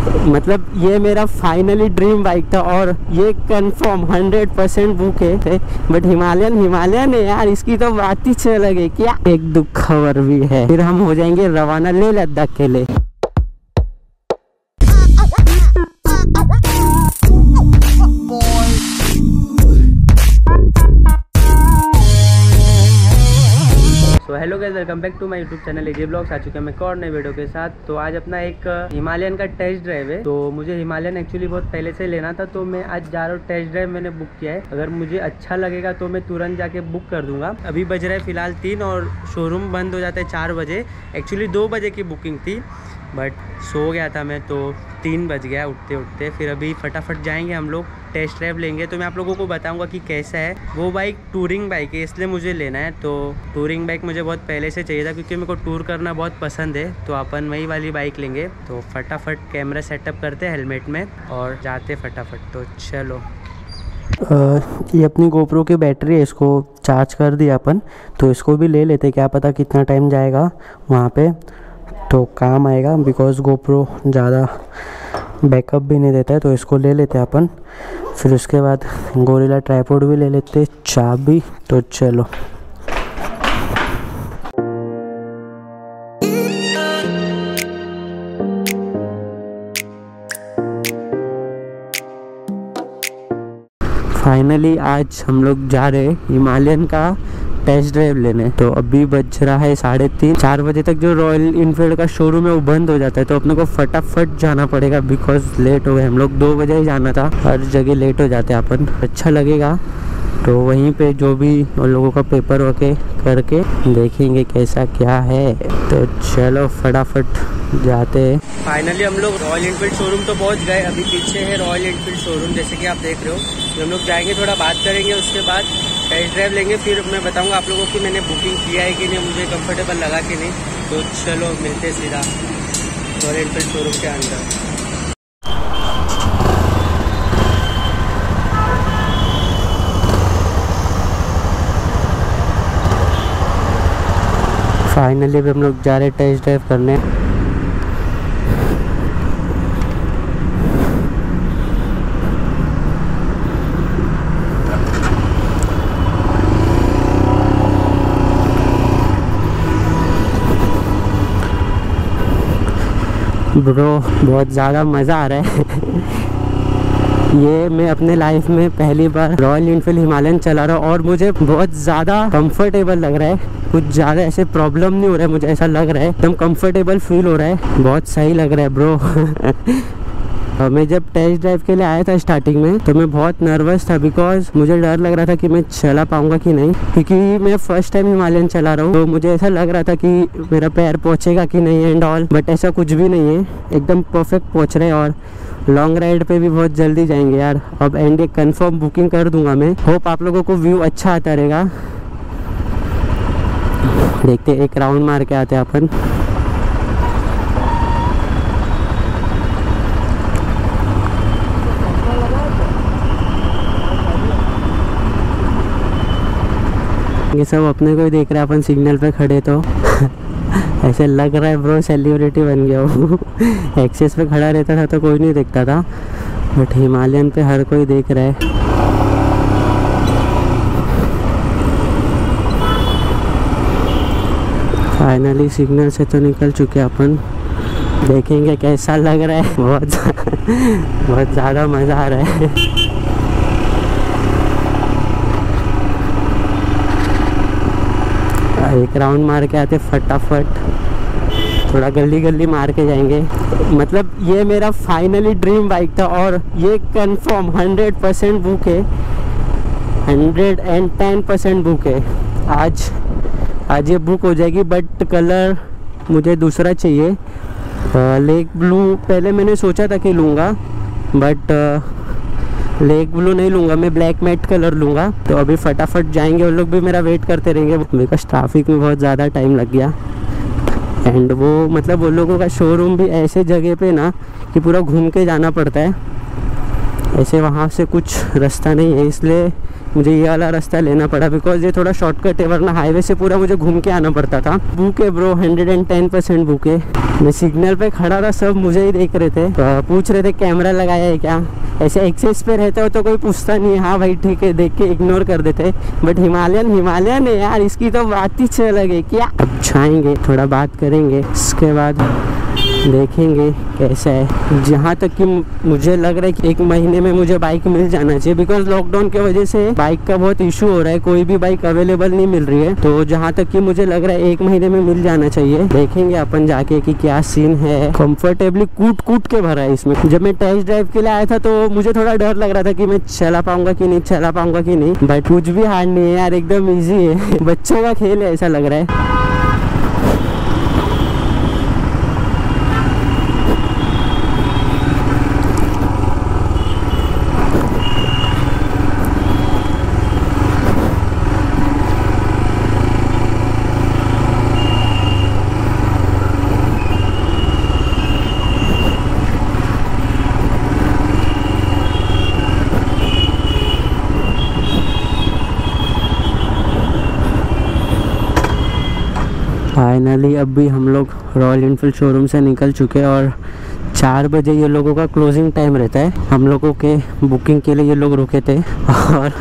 मतलब ये मेरा फाइनली ड्रीम बाइक था और ये कंफर्म 100% बुक है। बट हिमालयन है यार, इसकी तो बात ही अलग है। क्या एक दुख खबर भी है, फिर हम हो जाएंगे रवाना ले लद्दाख के लिए। तो hello guys, welcome back to my YouTube channel AJ vlogs. आ चुके हैं मैं एक और नए वीडियो के साथ। तो आज अपना एक हिमालयन का टेस्ट ड्राइव है। तो मुझे हिमालयन एक्चुअली बहुत पहले से लेना था, तो मैं आज जा रहा हूँ। टेस्ट ड्राइव मैंने बुक किया है। अगर मुझे अच्छा लगेगा तो मैं तुरंत जाके बुक कर दूंगा। अभी बज रहा है फिलहाल 3 और शोरूम बंद हो जाता है 4 बजे। एक्चुअली 2 बजे की बुकिंग थी, बट सो गया था मैं, तो 3 बज गया उठते उठते। फिर अभी फटाफट जाएंगे हम लोग, टेस्ट ड्राइव लेंगे। तो मैं आप लोगों को बताऊंगा कि कैसा है। वो बाइक टूरिंग बाइक है, इसलिए मुझे लेना है। तो टूरिंग बाइक मुझे बहुत पहले से चाहिए था, क्योंकि मेरे को टूर करना बहुत पसंद है। तो अपन वही वाली बाइक लेंगे। तो फटाफट कैमरा सेटअप करते हैं हेलमेट में और जाते फटाफट। तो चलो। ये अपनी गोप्रो की बैटरी है, इसको चार्ज कर दिया अपन। तो इसको भी ले लेते, क्या पता कितना टाइम जाएगा वहाँ पे, तो काम आएगा। बिकॉज गोप्रो ज़्यादा बैकअप भी नहीं देता है, तो इसको ले लेते हैं अपन। फिर उसके बाद गोरिल्ला ट्राइपॉड भी ले लेते, चाबी। तो चलो। फाइनली आज हम लोग जा रहे हैं हिमालयन का टेस्ट ड्राइव लेने। तो अभी बज रहा है 3:30। 4 बजे तक जो रॉयल इनफील्ड का शोरूम है वो बंद हो जाता है। तो अपने को फटाफट जाना पड़ेगा, बिकॉज लेट हो गए हम लोग। 2 बजे ही जाना था, हर जगह लेट हो जाते हैं अपन। अच्छा लगेगा तो वहीं पे जो भी उन लोगों का पेपर वर्क करके देखेंगे कैसा क्या है। तो चलो फटाफट जाते हैं। फाइनली हम लोग रॉयल इनफील्ड शोरूम तो पहुंच गए। अभी पीछे है रॉयल इनफील्ड शोरूम, जैसे कि आप देख रहे हो। तो हम लोग जाएंगे, थोड़ा बात करेंगे, उसके बाद टेस्ट ड्राइव लेंगे। फिर मैं बताऊंगा आप लोगों की मैंने बुकिंग किया है कि नहीं, मुझे कंफर्टेबल लगा कि नहीं। तो चलो मिलते सीधा रॉयल इनफील्ड शोरूम के अंदर। फाइनली अभी हम लोग जा रहे टेस्ट ड्राइव करने। ब्रो बहुत ज़्यादा मज़ा आ रहा है। ये मैं अपने लाइफ में पहली बार रॉयल इनफील्ड हिमालयन चला रहा हूँ और मुझे बहुत ज़्यादा कंफर्टेबल लग रहा है। कुछ ज़्यादा ऐसे प्रॉब्लम नहीं हो रहा है, मुझे ऐसा लग रहा है एकदम कंफर्टेबल फील हो रहा है। बहुत सही लग रहा है ब्रो। मैं जब टेस्ट ड्राइव के लिए आया था स्टार्टिंग में, तो मैं बहुत नर्वस था, बिकॉज मुझे डर लग रहा था कि मैं चला पाऊंगा कि नहीं, क्योंकि मैं फर्स्ट टाइम हिमालयन चला रहा हूँ। तो मुझे ऐसा लग रहा था कि मेरा पैर पहुँचेगा कि नहीं एंड ऑल, बट ऐसा कुछ भी नहीं है, एकदम परफेक्ट पहुँच रहे हैं। और लॉन्ग राइड पे भी बहुत जल्दी जाएंगे यार। अब एंड एक कंफर्म बुकिंग कर दूंगा मैं। होप आप लोगों को व्यू अच्छा आता रहेगा। देखते एक राउंड मार के आते हैं अपन। ये सब अपने को ही देख रहे हैं, अपन सिग्नल पे खड़े तो ऐसे लग रहा है ब्रो सेलिब्रिटी बन गया हूँ। एक्सेस पे खड़ा रहता था तो कोई नहीं देखता था, बट हिमालयन पे हर कोई देख रहा है। फाइनली सिग्नल से तो निकल चुके अपन। देखेंगे कैसा लग रहा है। बहुत ज़्यादा मज़ा आ रहा है। एक राउंड मार के आते फटाफट, थोड़ा गली गली मार के जाएंगे। मतलब ये मेरा फाइनली ड्रीम बाइक था और ये कंफर्म 100% बुक है, 110% बुक है। आज ये बुक हो जाएगी। बट कलर मुझे दूसरा चाहिए, लेक ब्लू। पहले मैंने सोचा था कि लूँगा, बट लेक ब्लू नहीं लूँगा, मैं ब्लैक मैट कलर लूँगा। तो अभी फटाफट जाएंगे, उन लोग भी मेरा वेट करते रहेंगे, बिकॉज ट्रैफिक में बहुत ज़्यादा टाइम लग गया। एंड वो मतलब उन लोगों का शोरूम भी ऐसे जगह पे ना कि पूरा घूम के जाना पड़ता है, ऐसे वहाँ से कुछ रास्ता नहीं है, इसलिए मुझे ये वाला रास्ता लेना पड़ा, बिकॉज ये थोड़ा शॉर्टकट है, वरना हाईवे से पूरा मुझे घूम के आना पड़ता था। भूखे ब्रो, 110% भूखे। मैं सिग्नल पे खड़ा था, सब मुझे ही देख रहे थे, पूछ रहे थे कैमरा लगाया है क्या। ऐसे एक्सेस पे रहते हो तो कोई पूछता नहीं है, हाँ भाई ठीक है, देख के इग्नोर कर देते। बट हिमालयन है यार, इसकी तो बात ही अलग है। क्या अब जाएंगे, थोड़ा बात करेंगे, इसके बाद देखेंगे कैसा है। जहाँ तक कि मुझे लग रहा है कि 1 महीने में मुझे बाइक मिल जाना चाहिए, बिकॉज लॉकडाउन की वजह से बाइक का बहुत इशू हो रहा है, कोई भी बाइक अवेलेबल नहीं मिल रही है। तो जहाँ तक कि मुझे लग रहा है 1 महीने में मिल जाना चाहिए। देखेंगे अपन जाके कि क्या सीन है। कंफर्टेबली कूट के भरा है इसमें। जब मैं टेस्ट ड्राइव के लिए आया था तो मुझे थोड़ा डर लग रहा था कि मैं चला पाऊंगा कि नहीं, चला पाऊंगा कि नहीं, बट कुछ भी हार्ड नहीं है यार, एकदम ईजी है। बच्चों का खेल है ऐसा लग रहा है। फाइनली अब भी हम लोग रॉयल इनफील्ड शोरूम से निकल चुके हैं और 4 बजे ये लोगों का क्लोजिंग टाइम रहता है। हम लोगों के बुकिंग के लिए ये लोग रुके थे और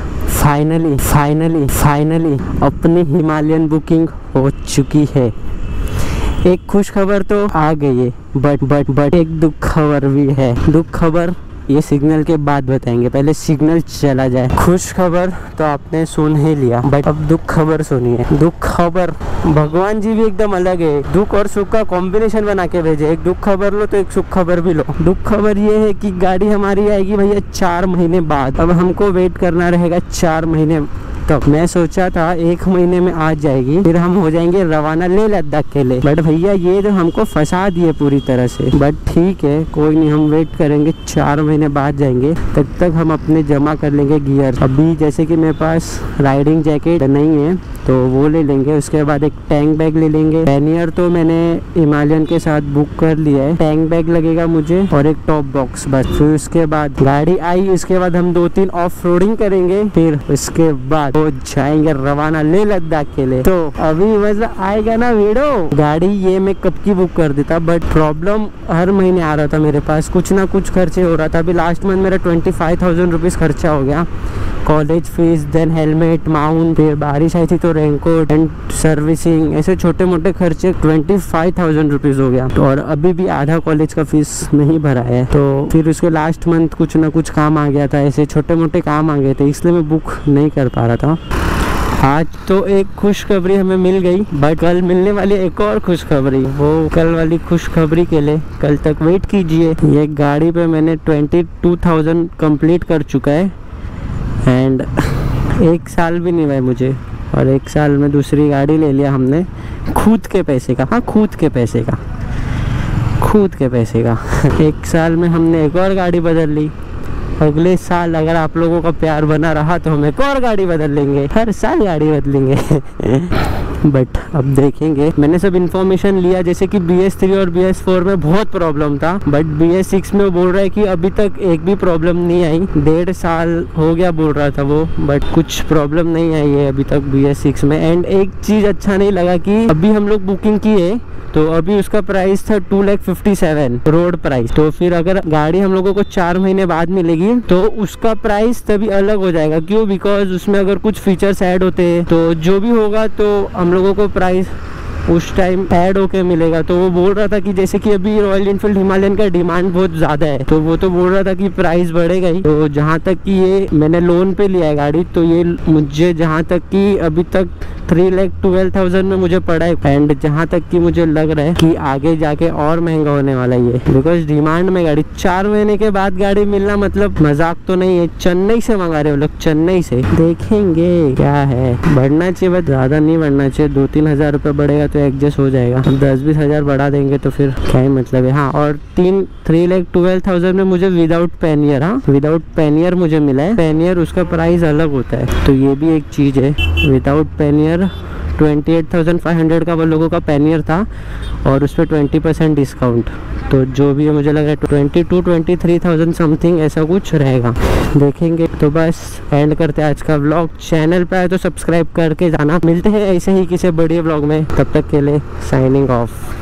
फाइनली अपनी हिमालयन बुकिंग हो चुकी है। एक खुश खबर तो आ गई है, बट एक दुख खबर भी है। दुख खबर ये सिग्नल के बाद बताएंगे, पहले सिग्नल चला जाए। खुश खबर तो आपने सुन ही लिया, बट अब दुख खबर सुनिए। दुख खबर, भगवान जी भी एकदम अलग है, दुख और सुख का कॉम्बिनेशन बना के भेजे। एक दुख खबर लो तो एक सुख खबर भी लो। दुख खबर ये है कि गाड़ी हमारी आएगी भैया 4 महीने बाद। अब हमको वेट करना रहेगा 4 महीने तक। मैं सोचा था 1 महीने में आ जाएगी, फिर हम हो जाएंगे रवाना ले लद्दाख के लिए। बट भैया ये तो हमको फंसा दिए पूरी तरह से। बट ठीक है, कोई नहीं, हम वेट करेंगे, 4 महीने बाद जाएंगे। तब तक हम अपने जमा कर लेंगे गियर। अभी जैसे कि मेरे पास राइडिंग जैकेट नहीं है तो वो ले लेंगे। उसके बाद एक टैंक बैग ले लेंगे। पैनियर तो मैंने हिमालयन के साथ बुक कर लिया है। टैंक बैग लगेगा मुझे और एक टॉप बॉक्स, बस। फिर उसके बाद गाड़ी आई, उसके बाद हम 2-3 ऑफ रोडिंग करेंगे, फिर उसके बाद हो जाएंगे रवाना ले लद्दाख के लिए। तो अभी मजा आएगा ना वीडियो। गाड़ी ये मैं कब की बुक कर देता, बट प्रॉब्लम हर महीने आ रहा था मेरे पास, कुछ ना कुछ खर्चे हो रहा था। अभी लास्ट मंथ मेरा 25,000 रुपीज खर्चा हो गया। College fees, then helmet, mount, फिर बारिश आई थी तो रेनकोट एंड सर्विसिंग, ऐसे छोटे मोटे खर्चे 25,000 रुपीज हो गया। और अभी भी आधा कॉलेज का फीस नहीं भरा है। तो फिर उसके लास्ट मंथ कुछ ना कुछ काम आ गया था, ऐसे छोटे मोटे काम आ गए थे, इसलिए मैं बुक नहीं कर पा रहा था। आज तो एक खुशखबरी हमें मिल गई, बट कल मिलने वाली एक और खुशखबरी, वो कल वाली खुशखबरी के लिए कल तक वेट कीजिए। ये गाड़ी पे मैंने 22,000 कंप्लीट कर चुका है एंड 1 साल भी नहीं हुआ मुझे, और 1 साल में दूसरी गाड़ी ले लिया हमने खुद के पैसे का। हाँ, खुद के पैसे का 1 साल में हमने एक और गाड़ी बदल ली। अगले साल अगर आप लोगों का प्यार बना रहा तो हम एक और गाड़ी बदल लेंगे, हर साल गाड़ी बदलेंगे। बट अब देखेंगे। मैंने सब इन्फॉर्मेशन लिया, जैसे कि BS3 और BS4 में बहुत प्रॉब्लम था, बट BS6 में बोल रहा है कि अभी तक एक भी प्रॉब्लम नहीं आई। 1.5 साल हो गया बोल रहा था वो, बट कुछ प्रॉब्लम नहीं आई है अभी तक BS6 में। एंड एक चीज अच्छा नहीं लगा कि अभी हम लोग बुकिंग की है तो अभी उसका प्राइस था 2,57,000 रोड प्राइस। तो फिर अगर गाड़ी हम लोगों को 4 महीने बाद मिलेगी तो उसका प्राइस तभी अलग हो जाएगा। क्यों? बिकॉज उसमें अगर कुछ फीचर्स ऐड होते हैं तो जो भी होगा तो हम लोगों को प्राइस उस टाइम ऐड होके मिलेगा। तो वो बोल रहा था कि जैसे कि अभी रॉयल इनफील्ड हिमालयन का डिमांड बहुत ज़्यादा है, तो वो तो बोल रहा था कि प्राइस बढ़ेगा ही। तो जहाँ तक कि ये मैंने लोन पे लिया है गाड़ी, तो ये मुझे जहाँ तक कि अभी तक 3,12,000 में मुझे पड़ा है। एंड जहाँ तक कि मुझे लग रहा है कि आगे जाके और महंगा होने वाला है, बिकॉज डिमांड में गाड़ी 4 महीने के बाद गाड़ी मिलना मतलब मजाक तो नहीं है। चेन्नई से मंगा रहे हो लोग, चेन्नई से। देखेंगे क्या है, बढ़ना चाहिए बट ज़्यादा नहीं बढ़ना चाहिए। 2-3 हज़ार रुपये बढ़ेगा तो एडजस्ट हो जाएगा। अब 10-20 हज़ार बढ़ा देंगे तो फिर क्या ही मतलब है। हाँ, और 3,12,000 में मुझे विदाउट पैनियर, हाँ विदाउट पैनियर मुझे मिला है। पैनियर उसका प्राइस अलग होता है, तो ये भी एक चीज़ है। विदाउट पैनियर 28,500 का वो लोगों का पैनियर था और उस पर 20% डिस्काउंट। तो जो भी है मुझे लग रहा है 22-23,000 समथिंग ऐसा कुछ रहेगा, देखेंगे। तो बस एंड करते हैं आज का व्लॉग। चैनल पे आए तो सब्सक्राइब करके जाना। मिलते हैं ऐसे ही किसी बड़े व्लॉग में, तब तक के लिए साइनिंग ऑफ।